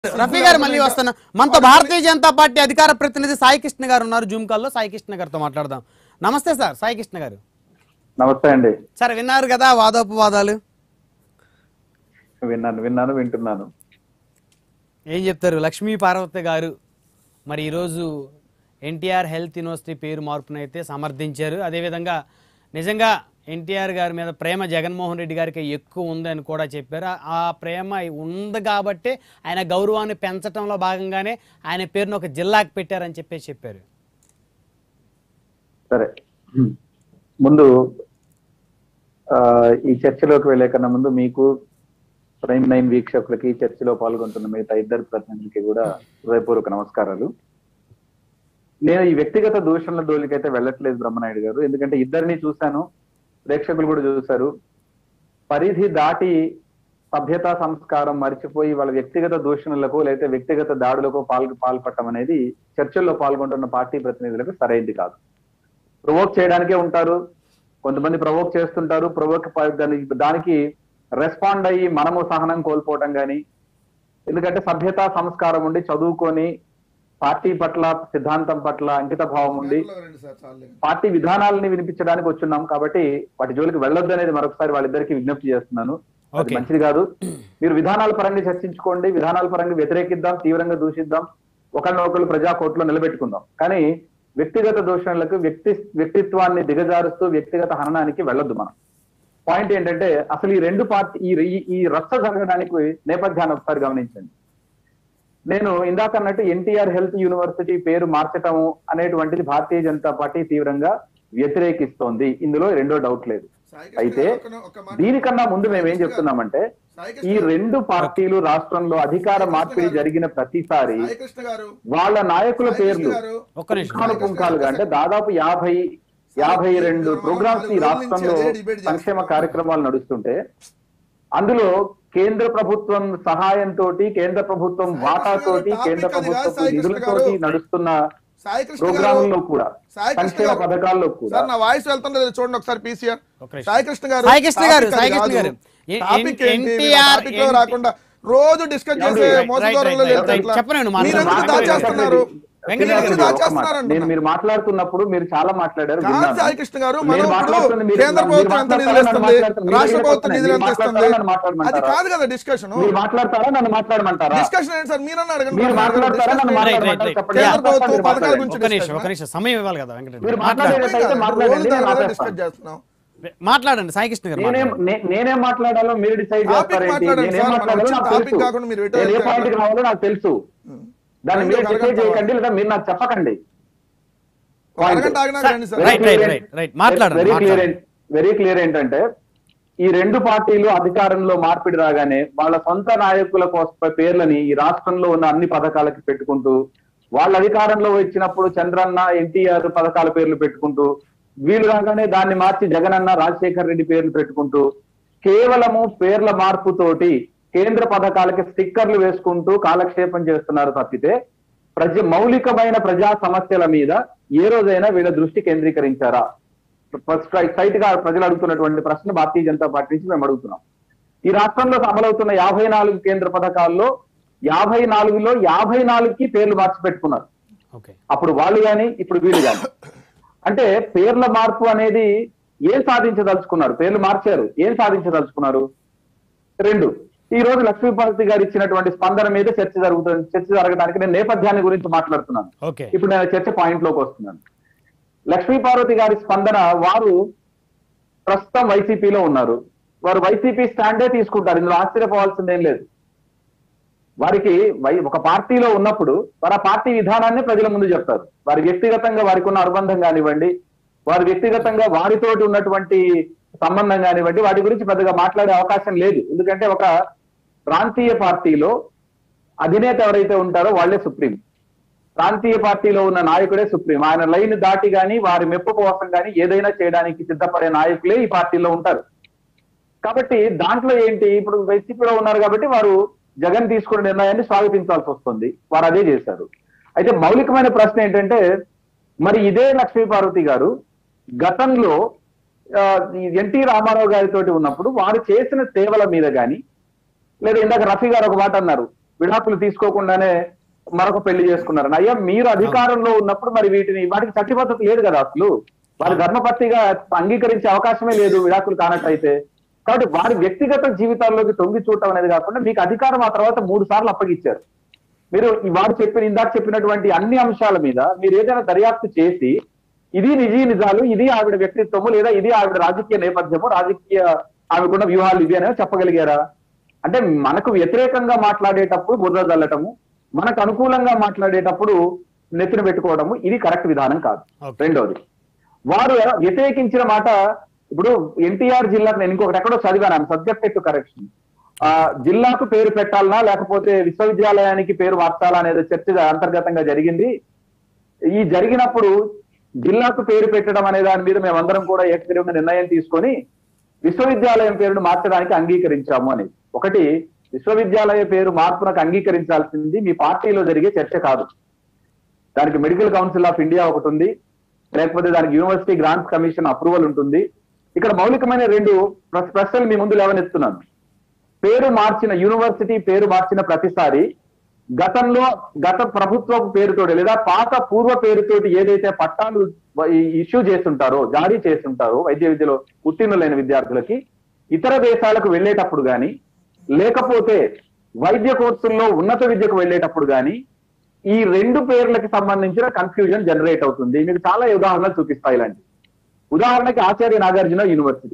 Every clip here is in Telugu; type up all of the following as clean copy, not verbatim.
రఫీ గారు మళ్ళీ వస్తున్నా. మనతో భారతీయ జనతా పార్టీ అధికార ప్రతినిధి సాయి కృష్ణ గారు ఉన్నారు జూమ్ కాల్లో. సాయి కృష్ణ గారితో మాట్లాడదాం. నమస్తే సార్ సాయి కృష్ణ గారు. నమస్తే అండి. సార్ విన్నారు కదా వాదోపవాదాలు? వింటున్నాను. ఏం చెప్తారు? లక్ష్మీ పార్వతి గారు మరి ఈరోజు ఎన్టీఆర్ హెల్త్ యూనివర్సిటీ పేరు మార్పునైతే సమర్థించారు. అదేవిధంగా నిజంగా ఎన్టీఆర్ గారి మీద ప్రేమ జగన్మోహన్ రెడ్డి గారికి ఎక్కువ ఉందని కూడా చెప్పారు. ఆ ప్రేమ ఉంది కాబట్టి ఆయన గౌరవాన్ని పెంచడంలో భాగంగానే ఆయన పేరును ఒక జిల్లాకు పెట్టారని చెప్పారు. సరే, ముందు ఈ చర్చలోకి వెళ్లే కన్నా ముందు మీకు ప్రైమ్ 9 వీక్షకులకి, చర్చలో పాల్గొంటున్న మిగతా ఇద్దరు ప్రతినిధులకి కూడా హృదయపూర్వక నమస్కారాలు. నేను ఈ వ్యక్తిగత దూషణల జోలికైతే వెళ్ళట్లేదు బ్రహ్మనాయుడు గారు, ఎందుకంటే ఇద్దరిని చూశాను, ప్రేక్షకులు కూడా చూశారు. పరిధి దాటి సభ్యతా సంస్కారం మర్చిపోయి వాళ్ళ వ్యక్తిగత దూషణలకు లేదా వ్యక్తిగత దాడులకు పాల్పడటం అనేది చర్చల్లో పాల్గొంటున్న పార్టీ ప్రతినిధులకు సరైనది కాదు. ప్రొవోక్ చేయడానికే ఉంటారు, కొంతమంది ప్రొవోక్ చేస్తుంటారు. దానికి రెస్పాండ్ అయ్యి మనము సహనం కోల్పోవటం కానీ, ఎందుకంటే సభ్యతా సంస్కారం ఉండి చదువుకొని పార్టీ పట్ల సిద్ధాంతం పట్ల అంకిత భావం ఉండి పార్టీ విధానాలని వినిపించడానికి వచ్చున్నాం కాబట్టి వాటి జోలికి వెళ్ళొద్దు అనేది మరొకసారి వాళ్ళిద్దరికి విజ్ఞప్తి చేస్తున్నాను. అది మంచిది కాదు. మీరు విధానాల పరంగా చర్చించుకోండి, విధానాల పరంగా వ్యతిరేకిద్దాం, తీవ్రంగా దూషిద్దాం, ఒకరినొకరు ప్రజాకోర్టులో నిలబెట్టుకుందాం. కానీ వ్యక్తిగత దూషణలకు వ్యక్తిత్వాన్ని దిగజారుస్తూ వ్యక్తిగత హననానికి వెళ్ళొద్దు. మనం పాయింట్ ఏంటంటే అసలు ఈ రెండు పార్టీ ఈ రచ్చ జరగడానికి నేపథ్యాన్ని ఒకసారి గమనించండి. నేను ఇందాక అన్నట్టు ఎన్టీఆర్ హెల్త్ యూనివర్సిటీ పేరు మార్చటము అనేటువంటిది భారతీయ జనతా పార్టీ తీవ్రంగా వ్యతిరేకిస్తోంది. ఇందులో రెండో డౌట్ లేదు. అయితే దీనికన్నా ముందు మేమేం చెప్తున్నామంటే ఈ రెండు పార్టీలు రాష్ట్రంలో అధికార మార్పిడి జరిగిన ప్రతిసారి వాళ్ళ నాయకుల పేర్లు పుంఖాలుగా అంటే దాదాపు 52 ప్రోగ్రామ్స్ ఈ రాష్ట్రంలో సంక్షేమ కార్యక్రమాలు నడుస్తుంటే అందులో కేంద్ర ప్రభుత్వం సహాయంతో, కేంద్ర ప్రభుత్వం వాటాతోటి, కేంద్ర ప్రభుత్వం నిధులతోటి నడుస్తున్న ప్రోగ్రాముల్లో కూడా సంక్షేమ పథకాల్లో కూడా నా వాయిస్ వెళ్తుంది చూడండి ఒకసారి. పీసీఆర్ సాయి కృష్ణ గారు రాకుండా రోజు డిస్కస్ చేసే మోసదూరంలో దాచేస్తున్నారు. మీరు మాట్లాడుతున్నప్పుడు మీరు చాలా మాట్లాడారు. సాయి కృష్ణ గారు కేంద్ర ప్రభుత్వం ఎంత నిధులు ఇస్తుంది, రాష్ట్ర ప్రభుత్వం నిధులు ఎంత ఇస్తుంది, అది కాదు కదా డిస్కషన్. మీరు మాట్లాడతారా నన్ను మాట్లాడమంటారా? డిస్కషన్ ఏంటి సార్? మీరన్నా అడగండి. మీరు మాట్లాడతారా నన్ను మాట్లాడమంటారా? కేంద్ర ప్రభుత్వం పథకాల గురించి సమయం ఇవ్వాలి కదా వెంకటరెడ్డి. మీరు మాట్లాడేటైతే మాట్లాడండి, డిస్కస్ చేస్తున్నాం. మాట్లాడండి సాయి కృష్ణ గారు. నేనేం మాట్లాడాలో మీరు డిసైడ్ చేస్తారేంటి? నేనేం మాట్లాడాలో నాకు తెలుసు, ఏ పాయింట్కి రావాలో నాకు తెలుసు. దాన్ని మీరు డిసైడ్ చేయకండి, లేదా మీరు నాకు చెప్పకండి. వెరీ క్లియర్ ఏంటంటే ఈ రెండు పార్టీలు అధికారంలో మార్పిడి రాగానే వాళ్ళ సొంత నాయకుల కోసం పేర్లని ఈ రాష్ట్రంలో ఉన్న అన్ని పథకాలకి పెట్టుకుంటూ, వాళ్ళ అధికారంలో వచ్చినప్పుడు చంద్రన్న, ఎన్టీఆర్ పథకాల పేర్లు పెట్టుకుంటూ, వీళ్ళు రాగానే దాన్ని మార్చి జగనన్న, రాజశేఖర్ రెడ్డి పేర్లు పెట్టుకుంటూ కేవలము పేర్ల మార్పుతోటి కేంద్ర పథకాలకి స్టిక్కర్లు వేసుకుంటూ కాలక్షేపం చేస్తున్నారు తప్పితే మౌలికమైన ప్రజా సమస్యల మీద ఏ రోజైనా వీళ్ళ దృష్టి కేంద్రీకరించారా? స్ట్రైట్ గా ప్రజలు అడుగుతున్నటువంటి ప్రశ్న భారతీయ జనతా పార్టీ నుంచి మేము అడుగుతున్నాం. ఈ రాష్ట్రంలో అమలవుతున్న 54 కేంద్ర పథకాల్లో 54లో 54కి పేర్లు మార్చి పెట్టుకున్నారు. అప్పుడు వాళ్ళు గాని ఇప్పుడు వీళ్ళు గాని. అంటే పేర్ల మార్పు అనేది ఏం సాధించదలుచుకున్నారు? పేర్లు మార్చారు, ఏం సాధించదలుచుకున్నారు? రెండు, ఈ రోజు లక్ష్మీపార్వతి గారు ఇచ్చినటువంటి స్పందన మీద చర్చ జరగడానికి నేను నేపథ్యాన్ని గురించి మాట్లాడుతున్నాను. ఇప్పుడు నేను చర్చ పాయింట్ లోకి వస్తున్నాను. లక్ష్మీపార్వతి గారి స్పందన, వారు ప్రస్తుతం వైసీపీలో ఉన్నారు, వారు వైసీపీ స్టాండే తీసుకుంటారు, ఇందులో ఆశ్చర్యపోవాల్సిందేం లేదు. వారికి ఒక పార్టీలో ఉన్నప్పుడు వారు ఆ పార్టీ విధానాన్ని ప్రజల ముందు చెప్తారు. వారి వ్యక్తిగతంగా వారికి ఉన్న అనుబంధం కానివ్వండి, వారి వ్యక్తిగతంగా వారితోటి ఉన్నటువంటి సంబంధం కానివ్వండి, వాటి గురించి పెద్దగా మాట్లాడే అవకాశం లేదు. ఎందుకంటే ఒక ప్రాంతీయ పార్టీలో అధినేత ఎవరైతే ఉంటారో వాళ్లే సుప్రీం. ప్రాంతీయ పార్టీలో ఉన్న నాయకుడే సుప్రీం. ఆయన లైన్ దాటి గాని వారి మెప్పు కోసం గాని ఏదైనా చేయడానికి సిద్ధపడే నాయకులే ఈ పార్టీలో ఉంటారు. కాబట్టి దాంట్లో ఏంటి, ఇప్పుడు వైసీపీలో ఉన్నారు కాబట్టి వారు జగన్ తీసుకున్న నిర్ణయాన్ని స్వాగతించాల్సి వస్తుంది. వారు అదే చేశారు. అయితే మౌలికమైన ప్రశ్న ఏంటంటే, మరి ఇదే లక్ష్మీపార్వతి గారు గతంలో ఎన్టీ రామారావు గారితో ఉన్నప్పుడు వారు చేసిన సేవల మీద గాని, లేదా ఇందాక రఫీ గారు ఒక మాట అన్నారు, విడాకులు తీసుకోకుండానే మరొక పెళ్లి చేసుకున్నారు. అయ్యా మీరు అధికారంలో ఉన్నప్పుడు మరి వాటికి చట్టబద్ధత లేదు కదా, అసలు వారి ధర్మపత్నిగా అంగీకరించే అవకాశమే లేదు విడాకులు కానట్టయితే. కాబట్టి వారి వ్యక్తిగత జీవితాల్లోకి తొంగి చూడటం అనేది కాకుండా మీకు అధికారం ఆ తర్వాత 3 సార్లు అప్పగించారు. మీరు వారు ఇందాక చెప్పినటువంటి అన్ని అంశాల మీద మీరు ఏదైనా దర్యాప్తు చేసి ఇది నిజాలు, ఇది ఆవిడ వ్యక్తిత్వము, లేదా ఇది ఆవిడ రాజకీయ నేపథ్యము, ఆవిడకున్న వ్యూహాలు ఇవి అనేవి చెప్పగలిగారా? అంటే మనకు వ్యతిరేకంగా మాట్లాడేటప్పుడు బుర్ర జల్లటము, మనకు అనుకూలంగా మాట్లాడేటప్పుడు నెత్తిన పెట్టుకోవడము, ఇది కరెక్ట్ విధానం కాదు. రెండోది, వారు వ్యతిరేకించిన మాట, ఇప్పుడు ఎన్టీఆర్ జిల్లాకు నేను ఇంకొకటి ఎక్కడో చదివాను, సబ్జెక్ట్ టు కరెక్షన్, జిల్లాకు పేరు పెట్టాలనా లేకపోతే విశ్వవిద్యాలయానికి పేరు మార్చాలా అనేది చర్చ అంతర్గతంగా జరిగింది. ఈ జరిగినప్పుడు జిల్లాకు పేరు పెట్టడం అనే దాని మీద మేమందరం కూడా ఏకగ్రీవంగా నిర్ణయం తీసుకొని విశ్వవిద్యాలయం పేరును మార్చడానికి అంగీకరించాము అనేది. ఒకటి, విశ్వవిద్యాలయ పేరు మార్పునకు అంగీకరించాల్సింది మీ పార్టీలో జరిగే చర్చ కాదు. దానికి మెడికల్ కౌన్సిల్ ఆఫ్ ఇండియా ఒకటి ఉంది, లేకపోతే దానికి యూనివర్సిటీ గ్రాంట్స్ కమిషన్ అప్రూవల్ ఉంటుంది. ఇక్కడ మౌలికమైన 2 ప్రశ్నలు మీ ముందు లేవనెత్తున్నాను. పేరు మార్చిన యూనివర్సిటీ పేరు మార్చిన ప్రతిసారి గత ప్రభుత్వపు పేరుతోటి లేదా పాత పూర్వ పేరుతోటి ఏదైతే పట్టాలు ఇష్యూ చేస్తుంటారో, జారీ చేస్తుంటారో వైద్య విద్యలో ఉత్తీర్ణులైన విద్యార్థులకి, ఇతర దేశాలకు వెళ్ళేటప్పుడు కానీ లేకపోతే వైద్య కోర్సుల్లో ఉన్నత విద్యకు వెళ్ళేటప్పుడు కానీ ఈ 2 పేర్లకి సంబంధించిన కన్ఫ్యూజన్ జనరేట్ అవుతుంది. మీకు చాలా ఉదాహరణలు చూపిస్తాయి. ఇలాంటి ఉదాహరణకి ఆచార్య నాగార్జున యూనివర్సిటీ,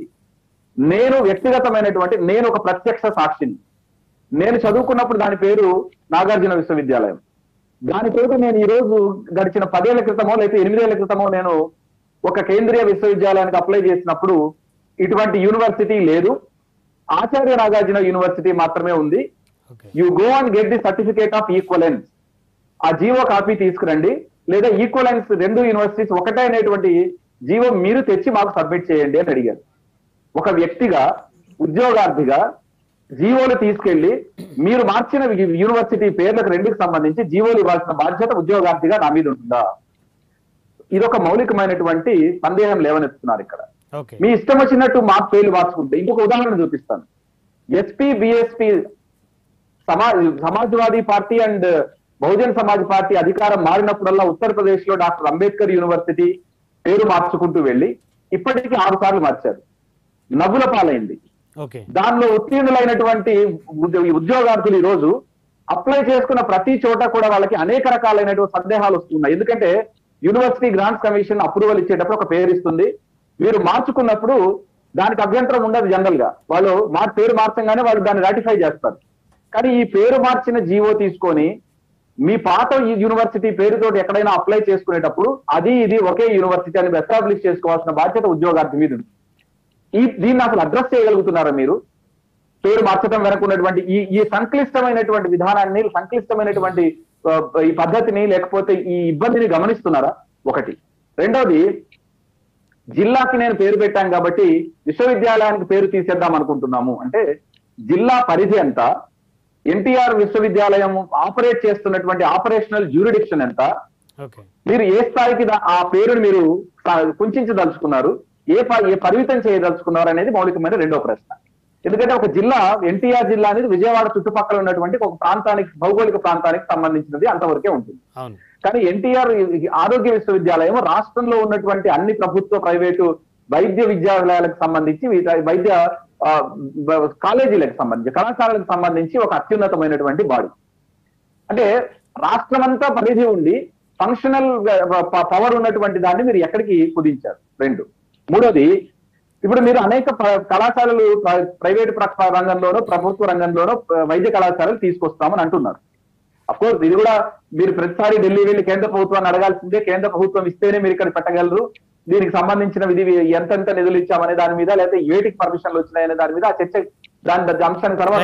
నేను ఒక ప్రత్యక్ష సాక్షిని. నేను చదువుకున్నప్పుడు దాని పేరు నాగార్జున విశ్వవిద్యాలయం. దాని పేరు నేను ఈ రోజు గడిచిన 10 ఏళ్ల క్రితమో లేకపోతే 8 ఏళ్ల క్రితమో నేను ఒక కేంద్రీయ విశ్వవిద్యాలయానికి అప్లై చేసినప్పుడు ఇటువంటి యూనివర్సిటీ లేదు, ఆచార్య నాగార్జున యూనివర్సిటీ మాత్రమే ఉంది. You go and get the certificate of equivalence, ఆ జీవో కాపీ తీసుకురండి, లేదా ఈక్వలెన్స్ 2 యూనివర్సిటీస్ ఒకటే అనేటువంటి జీవో మీరు తెచ్చి మాకు సబ్మిట్ చేయండి అని అడిగారు. ఒక వ్యక్తిగా, ఉద్యోగార్థిగా జీవోలు తీసుకెళ్లి మీరు మార్చిన యూనివర్సిటీ పేర్లకు 2కి సంబంధించి జీవోలు ఇవ్వాల్సిన బాధ్యత ఉద్యోగార్థిగా నా మీద ఉంటుందా? ఇదొక మౌలికమైనటువంటి సందేహం లేవనెత్తున్నారు ఇక్కడ. మీ ఇష్టం వచ్చినట్టు పేర్లు మార్చుకుంటే ఇంకొక ఉదాహరణ చూపిస్తాను. SP BSP Samajwadi party and Bahujan Samaj party అధికారం మారినప్పుడల్లా ఉత్తరప్రదేశ్ లో డాక్టర్ అంబేద్కర్ యూనివర్సిటీ పేరు మార్చుకుంటూ వెళ్ళి ఇప్పటికీ 6 సార్లు మార్చారు. నవ్వుల పాలైంది. దానిలో ఉత్తీర్ణులైనటువంటి ఉద్యోగార్థులు ఈ రోజు అప్లై చేసుకున్న ప్రతి చోట కూడా వాళ్ళకి అనేక రకాలైనటువంటి సందేహాలు వస్తున్నాయి. ఎందుకంటే యూనివర్సిటీ గ్రాంట్స్ కమిషన్ అప్రూవల్ ఇచ్చేటప్పుడు ఒక పేరు ఇస్తుంది, మీరు మార్చుకున్నప్పుడు దానికి అభ్యంతరం ఉండదు. జనరల్ గా వాళ్ళు పేరు మార్చంగానే వాళ్ళు దాన్ని రాటిఫై చేస్తారు. కానీ ఈ పేరు మార్చిన జీవో తీసుకొని మీ పాత యూనివర్సిటీ పేరుతోటి ఎక్కడైనా అప్లై చేసుకునేటప్పుడు అది ఇది ఒకే యూనివర్సిటీ అని ఎస్టాబ్లిష్ చేసుకోవాల్సిన బాధ్యత ఉద్యోగార్థి మీద ఉంది. దీన్ని అసలు అడ్రస్ చేయగలుగుతున్నారా మీరు? పేరు మార్చడం వెనక ఉన్నటువంటి ఈ సంక్లిష్టమైనటువంటి విధానాన్ని, సంక్లిష్టమైనటువంటి ఈ పద్ధతిని, లేకపోతే ఈ ఇబ్బందిని గమనిస్తున్నారా? ఒకటి. రెండోది, జిల్లాకి నేను పేరు పెట్టాను కాబట్టి విశ్వవిద్యాలయానికి పేరు తీసేద్దాం అనుకుంటున్నాము అంటే జిల్లా పరిధి ఎంత, ఎన్టీఆర్ విశ్వవిద్యాలయం ఆపరేట్ చేస్తున్నటువంటి ఆపరేషనల్ జ్యూరిడిక్షన్ ఎంత, మీరు ఏ స్థాయికి ఆ పేరుని మీరు కుంచదలుచుకున్నారు, ఏ పరిమితం చేయదలుచుకున్నారు అనేది మౌలికమైన 2వ ప్రశ్న. ఎందుకంటే ఒక జిల్లా, ఎన్టీఆర్ జిల్లా అనేది విజయవాడ చుట్టుపక్కల ఉన్నటువంటి ఒక ప్రాంతానికి, భౌగోళిక ప్రాంతానికి సంబంధించినది, అంతవరకే ఉంటుంది. కానీ ఎన్టీఆర్ ఆరోగ్య విశ్వవిద్యాలయం రాష్ట్రంలో ఉన్నటువంటి అన్ని ప్రభుత్వ, ప్రైవేటు వైద్య విద్యాలయాలకు సంబంధించి, వైద్య కాలేజీలకు సంబంధించి, కళాశాలకు సంబంధించి ఒక అత్యున్నతమైనటువంటి బాడీ. అంటే రాష్ట్రమంతా పరిధి ఉండి ఫంక్షనల్ పవర్ ఉన్నటువంటి దాన్ని మీరు ఎక్కడికి కుదించారు? 2. మూడోది, ఇప్పుడు మీరు అనేక కళాశాలలు ప్రైవేటు రంగంలోనో ప్రభుత్వ రంగంలోనో వైద్య కళాశాలలు తీసుకొస్తామని అంటున్నారు. అఫ్ కోర్స్ ఇది కూడా మీరు ప్రతిసారి ఢిల్లీ వెళ్ళి కేంద్ర ప్రభుత్వాన్ని అడగాల్సిందే. కేంద్ర ప్రభుత్వం ఇస్తేనే మీరు ఇక్కడ పెట్టగలరు. దీనికి సంబంధించిన ఎంతెంత నిధులు ఇచ్చామనే దాని మీద, లేకపోతే వేటికి పర్మిషన్లు వచ్చినాయనే దాని మీద ఆ చర్చ, దాని అంశానికి తర్వాత.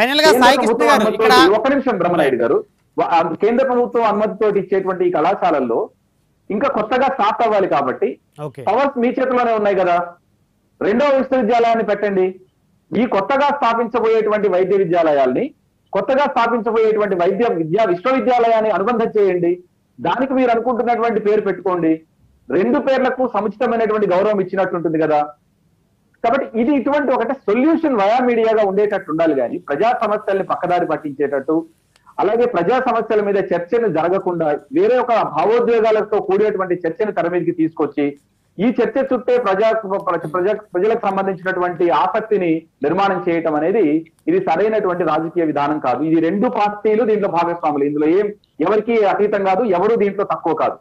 ఒక్క నిమిషం బ్రహ్మనాయుడు గారు, కేంద్ర ప్రభుత్వం అనుమతితో ఇచ్చేటువంటి ఈ కళాశాలల్లో ఇంకా కొత్తగా స్టార్ట్ అవ్వాలి కాబట్టి పవర్స్ మీ చేతిలోనే ఉన్నాయి కదా. 2వ విశ్వవిద్యాలయాన్ని పెట్టండి. ఈ కొత్తగా స్థాపించబోయేటువంటి వైద్య విద్యాలయాల్ని, కొత్తగా స్థాపించబోయేటువంటి విద్యా విశ్వవిద్యాలయాన్ని అనుబంధం చేయండి. దానికి మీరు అనుకుంటున్నటువంటి పేరు పెట్టుకోండి. 2 పేర్లకు సముచితమైనటువంటి గౌరవం ఇచ్చినట్టుంటుంది కదా. కాబట్టి ఇది ఇటువంటి ఒకటి సొల్యూషన్ వయా మీడియాగా ఉండేటట్టు ఉండాలి. కానీ ప్రజా సమస్యల్ని పక్కదారి పట్టించేటట్టు, అలాగే ప్రజా సమస్యల మీద చర్చను జరగకుండా వేరే ఒక భావోద్వేగాలతో కూడినటువంటి చర్చను తెర మీదకి తీసుకొచ్చి ఈ చర్చ చుట్టే ప్రజలకు సంబంధించినటువంటి ఆసక్తిని నిర్మాణం చేయటం అనేది ఇది సరైనటువంటి రాజకీయ విధానం కాదు. ఇది రెండు పార్టీలు దీంట్లో భాగస్వాములు, ఇందులో ఎవరికి అతీతం కాదు, ఎవరు దీంట్లో తక్కువ కాదు.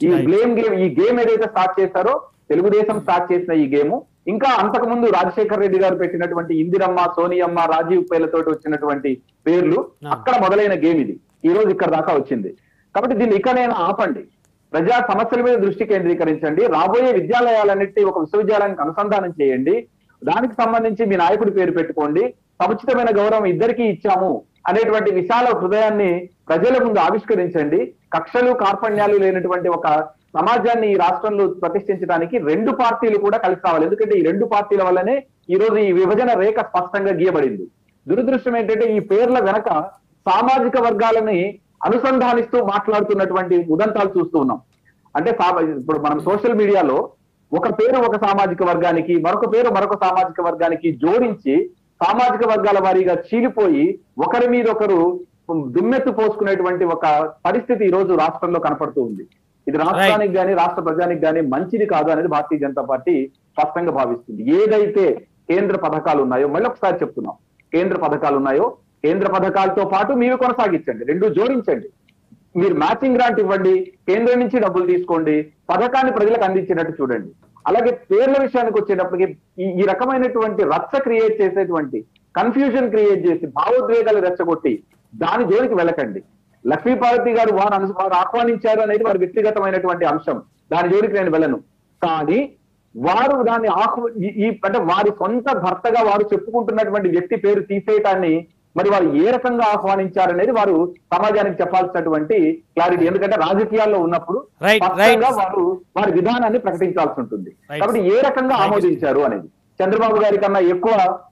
ఈ గేమ్ ఏదైతే స్టార్ట్ చేశారో తెలుగుదేశం స్టార్ట్ చేసిన ఈ గేమ్ ఇంకా అంతకుముందు రాజశేఖర్ రెడ్డి గారు పెట్టినటువంటి ఇందిరమ్మ, సోనియమ్మ, రాజీవ్ పేర్లతోటి వచ్చినటువంటి పేర్లు అక్కడ మొదలైన గేమ్ ఇది ఈ రోజు ఇక్కడ దాకా వచ్చింది. కాబట్టి దీన్ని ఇకనైనా ఆపండి, ప్రజా సమస్యల మీద దృష్టి కేంద్రీకరించండి, రాబోయే విద్యాలయాలన్నిటి ఒక విశ్వవిద్యాలయానికి అనుసంధానం చేయండి, దానికి సంబంధించి మీ నాయకుడి పేరు పెట్టుకోండి, సముచితమైన గౌరవం ఇద్దరికీ ఇచ్చాము అనేటువంటి విశాల హృదయాన్ని ప్రజల ముందు ఆవిష్కరించండి. కక్షలు కార్పణ్యాలు లేనటువంటి ఒక సమాజాన్ని ఈ రాష్ట్రంలో ప్రతిష్ఠించడానికి రెండు పార్టీలు కూడా కలిసి రావాలి. ఎందుకంటే ఈ రెండు పార్టీల వల్లనే ఈ రోజు ఈ విభజన రేఖ స్పష్టంగా గీయబడింది. దురదృష్టం ఏంటంటే ఈ పేర్ల వెనక సామాజిక వర్గాలని అనుసంధానిస్తూ మాట్లాడుతున్నటువంటి ఉదంతాలు చూస్తూ ఉన్నాం. అంటే ఇప్పుడు మనం సోషల్ మీడియాలో ఒక పేరు ఒక సామాజిక వర్గానికి, మరొక పేరు మరొక సామాజిక వర్గానికి జోడించి సామాజిక వర్గాల వారీగా చీలిపోయి ఒకరి మీద ఒకరు దుమ్మెత్తు పోసుకునేటువంటి ఒక పరిస్థితి ఈ రోజు రాష్ట్రంలో కనపడుతూ ఉంది. ఇది రాష్ట్రానికి గాని రాష్ట్ర ప్రజానికి గాని మంచిది కాదు అనేది భారతీయ జనతా పార్టీ స్పష్టంగా భావిస్తుంది. ఏదైతే కేంద్ర పథకాలు ఉన్నాయో, మళ్ళీ ఒకసారి చెప్తున్నాం, కేంద్ర పథకాలు ఉన్నాయో కేంద్ర పథకాలతో పాటు మీరు కొనసాగించండి, రెండు జోడించండి. మీరు మ్యాచింగ్ గ్రాంట్ ఇవ్వండి, కేంద్రం నుంచి డబ్బులు తీసుకోండి, పథకాన్ని ప్రజలకు అందించినట్టు చూడండి. అలాగే పేర్ల విషయానికి వచ్చేటప్పటికి ఈ రకమైనటువంటి రచ్చ క్రియేట్ చేసేటువంటి, కన్ఫ్యూజన్ క్రియేట్ చేసి భావోద్వేగాలు రెచ్చగొట్టి దాని జోలికి వెళ్ళకండి. లక్ష్మీపార్వతి గారు వారు ఆహ్వానించారు అనేది వారి వ్యక్తిగతమైనటువంటి అంశం, దాని జోలికి నేను వెళ్ళను. కానీ వారు దాన్ని అంటే వారి సొంత భర్తగా వారు చెప్పుకుంటున్నటువంటి వ్యక్తి పేరు తీసేయటాన్ని మరి వారు ఏ రకంగా ఆహ్వానించారనేది వారు సమాజానికి చెప్పాల్సినటువంటి క్లారిటీ. ఎందుకంటే రాజకీయాల్లో ఉన్నప్పుడు స్పష్టంగా వారు వారి విధానాన్ని ప్రకటించాల్సి ఉంటుంది. కాబట్టి ఏ రకంగా ఆమోదించారు అనేది, చంద్రబాబు గారి కన్నా ఎక్కువ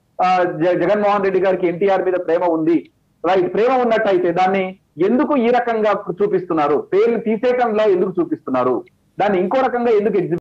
జగన్మోహన్ రెడ్డి గారికి ఎన్టీఆర్ మీద ప్రేమ ఉంది, రైట్, ప్రేమ ఉన్నట్టయితే దాన్ని ఎందుకు ఈ రకంగా చూపిస్తున్నారు, పేర్లు తీసేయటంలో ఎందుకు చూపిస్తున్నారు, దాన్ని ఇంకో రకంగా ఎందుకు